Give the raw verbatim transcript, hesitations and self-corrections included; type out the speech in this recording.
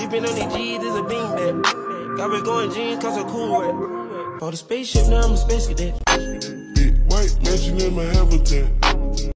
Sleeping on these G's is a beanbag. Got me going jeans cause I'm cool rap. Bought a spaceship, now I'm a space cadet. Big white mansion in my habitat.